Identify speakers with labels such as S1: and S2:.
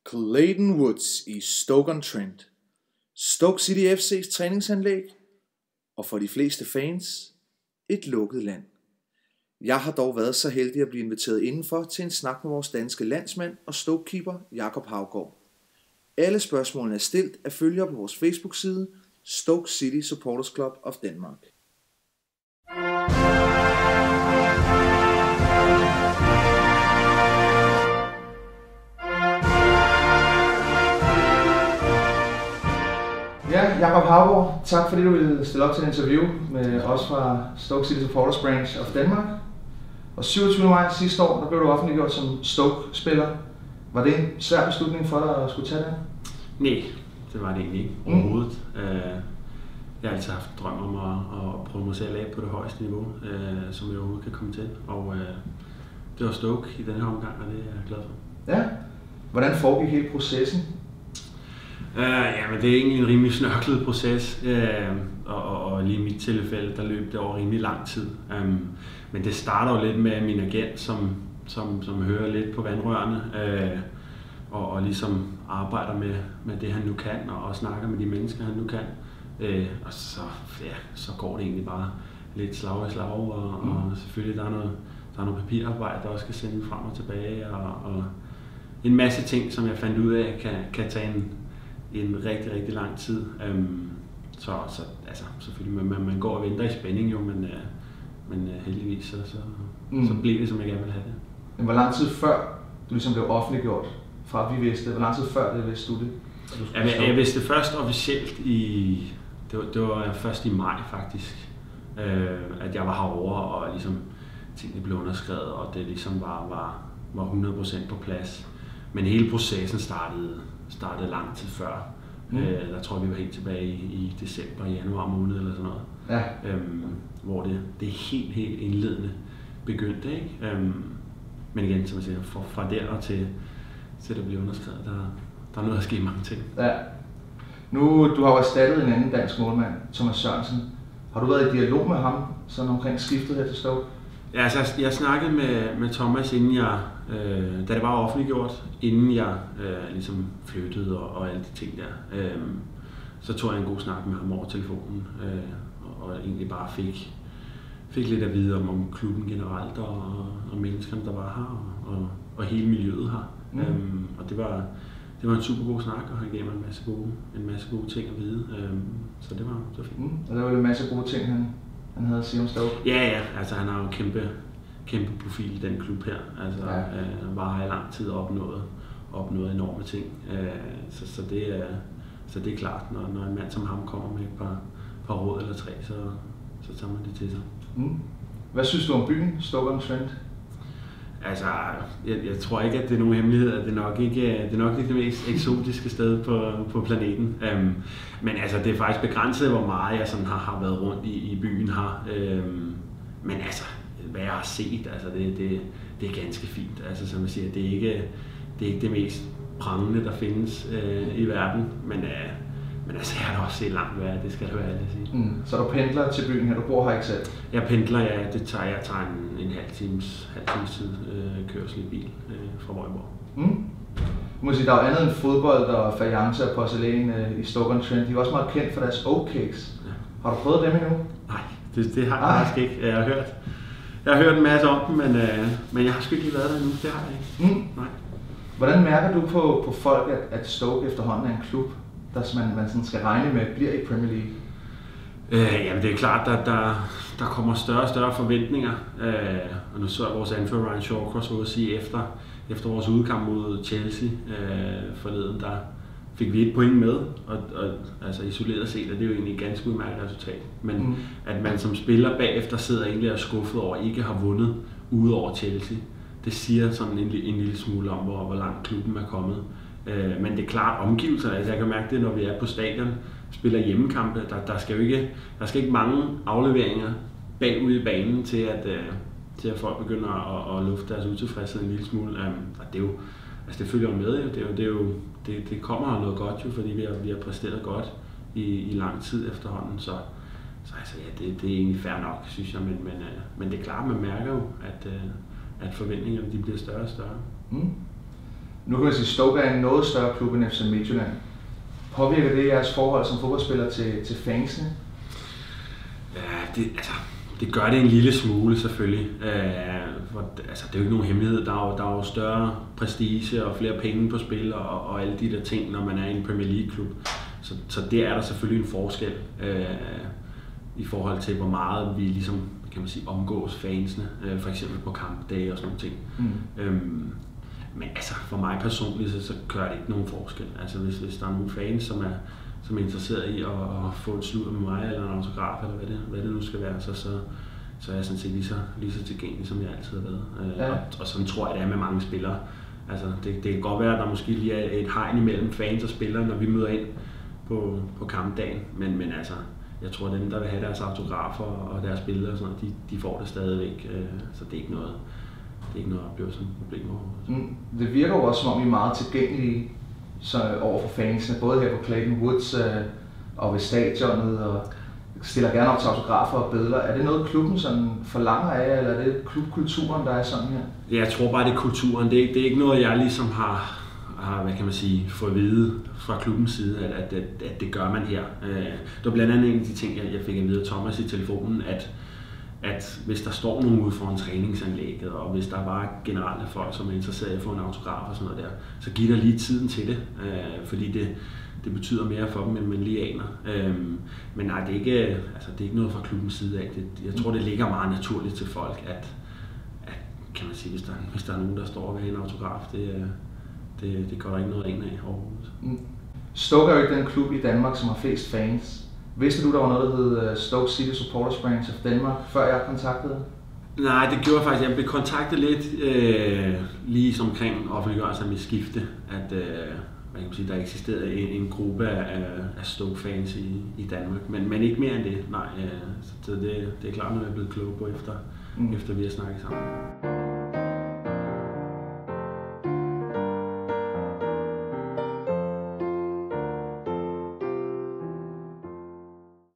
S1: Clayton Woods i Stoke-on-Trent. Stoke City FC's træningsanlæg, og for de fleste fans, et lukket land. Jeg har dog været så heldig at blive inviteret indenfor til en snak med vores danske landsmand og Stoke-keeper Jakob Haugaard. Alle spørgsmålene er stillet af følgere på vores Facebook-side Stoke City Supporters Club of Denmark. Ja, Jakob Haugaard, tak fordi du ville stille op til en interview med os fra Stoke City Supporters Branch of Denmark. Og 27. maj sidste år, der blev du offentliggjort som Stoke-spiller. Var det en svær beslutning for dig at skulle tage den?
S2: Nej, det var det egentlig ikke overhovedet. Jeg har altid haft drøm om at prøve mig selv af på det højeste niveau, som jeg overhovedet kan komme til. Og det var Stoke i denne omgang, og det er jeg glad for.
S1: Ja. Hvordan foregik hele processen?
S2: Men det er egentlig en rimelig snørklet proces, og lige i mit tilfælde, der løb det over rimelig lang tid. Men det starter jo lidt med min agent, som hører lidt på vandrørene, og ligesom arbejder med det, han nu kan, og snakker med de mennesker, han nu kan. Og så går det egentlig bare lidt slag i slag, og selvfølgelig der er noget papirarbejde, der også skal sende frem og tilbage, og en masse ting, som jeg fandt ud af, kan tage en rigtig, rigtig lang tid. Så selvfølgelig, man går og venter i spænding jo, men heldigvis så blev det, som jeg gerne ville have det.
S1: Men hvor lang tid før du ligesom blev offentliggjort, fra vi vidste, hvor lang tid før det vidste du det?
S2: Jeg vidste det først officielt det var først i maj faktisk, at jeg var herovre, og ligesom tingene blev underskrevet, og det ligesom var 100% på plads. Men hele processen startede lang tid før. Der tror jeg, vi var helt tilbage i december, januar måned eller sådan noget.
S1: Ja.
S2: Hvor det helt indledende begyndte, ikke? Men igen, som jeg siger, fra der og til det bliver underskrevet, der er noget at ske mange ting.
S1: Ja. Nu, du har jo erstattet en anden dansk målmand, Thomas Sørensen. Har du været i dialog med ham, sådan omkring skiftet her til Stoke?
S2: Ja, altså, jeg snakkede med Thomas, inden da det var offentliggjort, inden jeg ligesom flyttede og alle de ting der. Så tog jeg en god snak med ham over telefonen, og egentlig bare fik lidt at vide om klubben generelt, og menneskerne, der var her, og hele miljøet her. Og det var en super god snak, og han gav mig en masse gode ting at vide, så det var fint.
S1: Og der var en masse gode ting, han havde at sige om Stoke?
S2: Ja, altså han har jo en kæmpe profil i den klub her. Altså var her i lang tid opnået enorme ting. Så det er klart, når en mand som ham kommer med et par råd eller tre, så tager man det til sig.
S1: Hvad synes du om byen, Stoke-on-Trent?
S2: Altså, jeg tror ikke, at det er nogen hemmelighed, at det nok ikke er det mest eksotiske sted på planeten. Men altså, det er faktisk begrænset, hvor meget jeg sådan har været rundt i byen her. Men altså, hvad jeg har set, altså det er ganske fint. Altså, som jeg siger, det er ikke det mest prangende, der findes i verden. Men altså, jeg har da også set langt værre, det skal det være ærligt at sige. Så du pendler til byen her, du bor her ikke selv? Jeg pendler, ja. Jeg tager en halv times tid kørsel i bil fra Vojborg. Du må sige, der er jo andet end fodbold og fajance og porcelæn i Stoke-on-Trent. De er også meget kendt for deres oatcakes. Ja. Har du prøvet dem endnu? Nej, det har jeg faktisk ikke. Jeg har hørt en masse om dem, men jeg har sgu ikke lige været der endnu. Det har jeg ikke. Nej. Hvordan mærker du på folk, at Stoke efterhånden er en klub, der man sådan skal regne med, bliver i Premier League? Jamen det er klart, at der kommer større og større forventninger. Og nu så er vores anfører Ryan Shawcross ude at sige, efter vores udkamp mod Chelsea forleden, der fik vi et point med. Og altså isoleret set er det jo egentlig et ganske udmærket resultat. Men at man som spiller bagefter sidder egentlig og er skuffet over, at ikke har vundet ude over Chelsea, det siger sådan en lille smule om, hvor langt klubben er kommet. Men det er klart omgivelserne, altså jeg kan mærke det, når vi er på stadion, spiller hjemmekampe, der skal ikke mange afleveringer bagud i banen til at folk begynder at lufte deres utilfredshed en lille smule. Og det er jo, altså det følger jo med, det kommer noget godt jo, fordi vi har præsteret godt i lang tid efterhånden, så altså ja, det er egentlig fair nok, synes jeg, men det er klart, man mærker jo, at forventningerne de bliver større og større.
S1: Nu kan man sige, at Stoke er en noget større klub end FC Midtjylland. Påvirker det jeres forhold som fodboldspiller til fansene?
S2: Ja, det gør det en lille smule selvfølgelig. Altså, det er jo ikke nogen hemmelighed. Der er jo større prestige og flere penge på spil og alle de der ting, når man er i en Premier League-klub. Så det er der selvfølgelig en forskel i forhold til, hvor meget vi ligesom, kan man sige, omgås fansene, for eksempel på kampdage og sådan nogle ting. Men altså, for mig personligt, så gør det ikke nogen forskel. Altså, hvis der er nogle fans, som er interesseret i at få et sludder med mig, eller en autograf, eller hvad det nu skal være, så er jeg sådan set lige så tilgængelig, som jeg altid har været. Og sådan tror jeg, det er med mange spillere. Altså, det kan godt være, at der måske lige er et hegn imellem fans og spillere, når vi møder ind på kampdagen. Men altså, jeg tror, at dem, der vil have deres autografer og deres billeder, og sådan noget, de får det stadigvæk. Så det er ikke noget, at opleve som et problem overhovedet.
S1: Det virker jo også, som om I er meget tilgængelige over for fansene, både her på Clayton Woods og ved stadionet, og stiller gerne op til autografer og billeder. Er det noget, klubben sådan forlanger af, eller er det klubkulturen, der er sådan her?
S2: Ja, jeg tror bare, det er kulturen. Det er ikke noget, jeg ligesom har hvad kan man sige, fået at vide fra klubbens side, at det gør man her. Det var blandt andet en af de ting, jeg fik at vide af Thomas i telefonen, at hvis der står nogen ude foran træningsanlægget, og hvis der bare generelt er folk, som er interesseret i at få en autograf og sådan noget der, så giv der lige tiden til det, fordi det betyder mere for dem, end man lige aner. Men nej, det er ikke noget fra klubbens side af. Jeg tror, det ligger meget naturligt til folk, at kan man sige, hvis der er nogen, der står og vil have en autograf, det går der ikke noget ind af overhovedet.
S1: Stoke er jo ikke den klub i Danmark, som har flest fans. Vidste du, der var noget, der hed Stoke City Supporters Branch of Denmark, før jeg kontaktede?
S2: Nej, det gjorde jeg faktisk. Jeg blev kontaktet lidt lige omkring offentliggørelsen af mit skifte, at man kan sige, der eksisterede en gruppe af Stoke-fans i Danmark, men ikke mere end det. Nej, så det er klart, når jeg er blevet klog på efter vi har snakket sammen.